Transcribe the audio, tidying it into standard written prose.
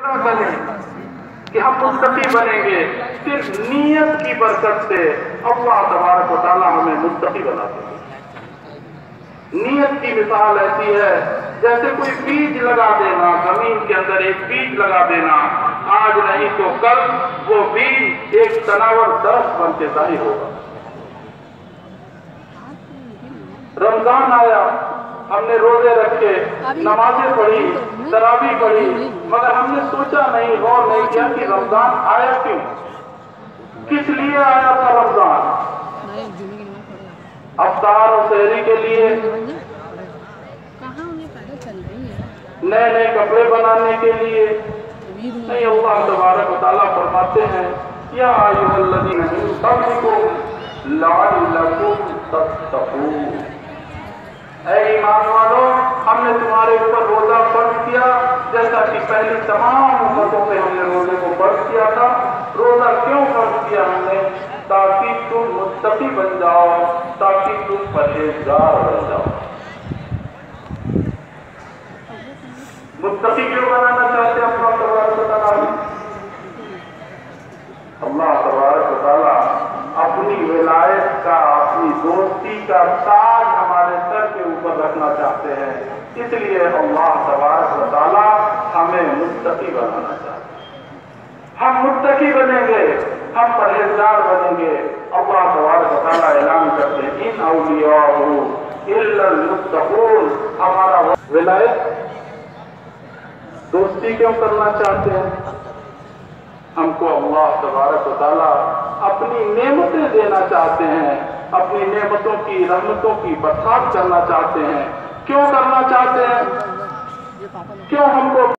بنے کہ ہم متقی بنیں گے، صرف نیت کی برکت سے اللہ تبارک و تعالیٰ ہمیں متقی بناتے ہیں۔ نیت کی مثال ایسی ہے جیسے کوئی بیج لگا دینا، زمین کے اندر ایک بیج لگا دینا، آج نہیں تو کل وہ بیج ایک تناور درخت بن کے ظاہر ہوگا۔ رمضان آیا، ہم نے روزے رکھے، نمازیں پڑھی، تراویح پڑھی، مگر ہم نے سوچا نہیں، غور نہیں کیا کہ رمضان آیا کیوں، کس لیے آیا تھا رمضان؟ افطار اور سحری کے لیے، نئے نئے کپڑے بنانے کے لیے نہیں۔ اللہ تبارک و تعالیٰ فرماتے ہیں یا ایھا الذین من قبلکم لعلکم تتقون، اے ایمان والو، ہم نے تمہارے اوپر روزہ فرض کیا جیسا کہ پہلی تمام امتوں پہ ہم نے روزے کو فرض کیا تھا۔ روزہ کیوں فرض کیا ہم نے؟ تاکہ تم متقی بن جاؤ، تاکہ تم پرہیزگار بن جاؤ۔ متقی کیوں بنانا چاہتے ہیں اللہ تبارک و تعالیٰ؟ اللہ تبارک و تعالیٰ اپنی ولایت کا، اپنی دوستی کا تاج ہمارے سر کے اوپر رکھنا چاہتے ہیں، اس لیے اللہ تبارک و تعالیٰ ہمیں متقی بنانا چاہتے ہیں۔ ہم متقی بنیں گے، ہم پرہیزگار بنیں گے۔ اللہ تبارک و تعالیٰ اعلان کرتے ہیں ان اولیاء الا المتقون، ہمارا ولایت دوستی کیوں کرنا چاہتے ہیں؟ ہم کو اللہ تبارک و تعالیٰ اپنی نعمتیں دینا چاہتے ہیں، اپنی نعمتوں کی، رحمتوں کی برسات کرنا چاہتے ہیں۔ کیوں کرنا چاہتے ہیں؟ کیوں ہم کو